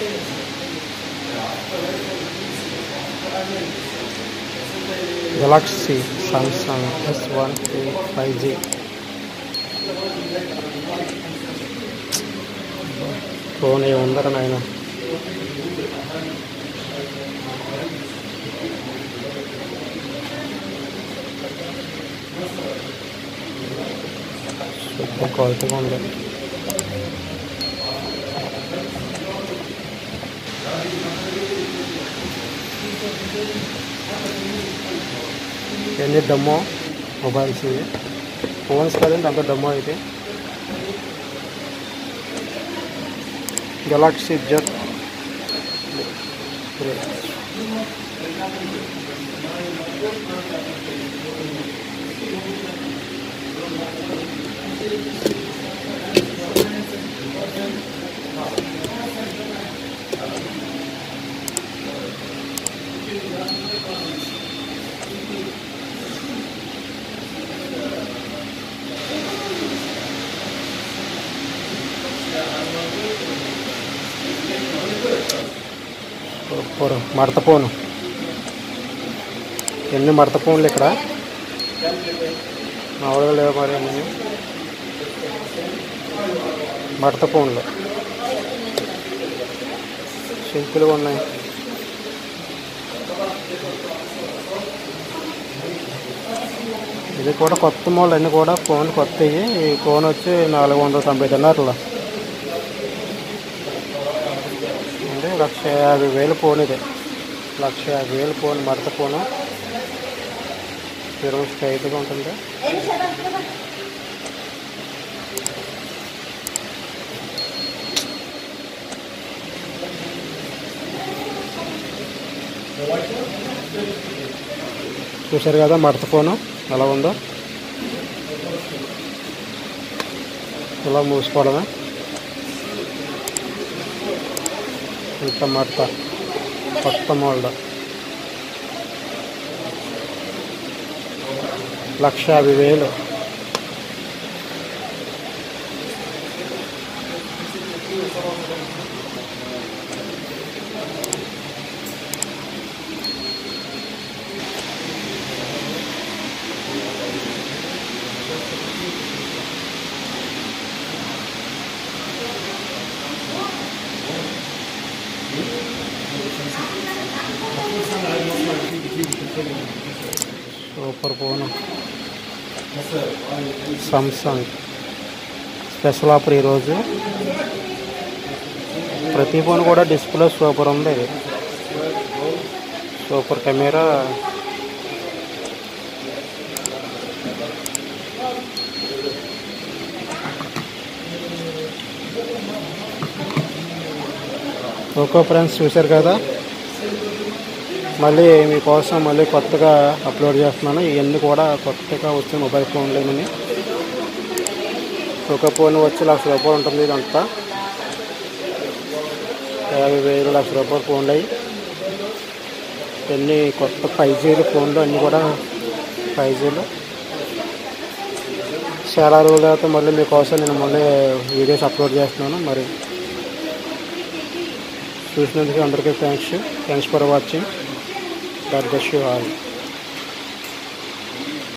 Galaxy Samsung S1 5G. Phone ఏముందరా నాయన. Super క్వాలిటీగా ఉంది. ఏంటి డెమో మొబైల్స్ ఇవి, ఫోన్స్ కదండి అంత డెమో అయితే. Galaxy Z super. మడత ఫోను, ఎన్ని మడత ఫోన్లు ఇక్కడ మామూలుగా లేవు మరి. అన్నీ మడత ఫోన్లు సింపుల్గా ఉన్నాయి. ఇది కూడా కొత్త మోడల్, అన్నీ కూడా ఫోన్ కొత్తవి. ఈ ఫోన్ వచ్చి 490 దినార్లు, అంటే 150,000 ఫోన్. ఇది 150,000 ఫోన్, మడత ఫోను. ఇరవై స్ట్రైట్గా ఉంటుంది. చూసారు కదా మడత ఫోను ఎలా ఉందో. ఇలా మూసుకోవడమే. ఇంత మడత, కొత్త model. 150,000. Super phone. Samsung special offer ఈరోజు. ప్రతి ఫోన్ కూడా డిస్ప్లే సూపర్ ఉంది. Super camera. ఓకే ఫ్రెండ్స్, చూశారు కదా. మళ్ళీ మీకోసం మళ్ళీ కొత్తగా అప్లోడ్ చేస్తున్నాను. ఇవన్నీ కూడా కొత్తగా వచ్చే మొబైల్ ఫోన్లేనని. ఒక ఫోన్ వచ్చి ₹1,00,000 ఉంటుంది. ఇదంతా 50,000 ₹1,00,000 ఫోన్లు అయ్యి. ఇవన్నీ కొత్త 5G ఫోన్లు, అన్నీ కూడా 5Gలు. చాలా రోజుల తర్వాత మళ్ళీ మీకోసం నేను మళ్ళీ వీడియోస్ అప్లోడ్ చేస్తున్నాను. మరి చూసినందుకు అందరికీ thanks for watching. God bless you all.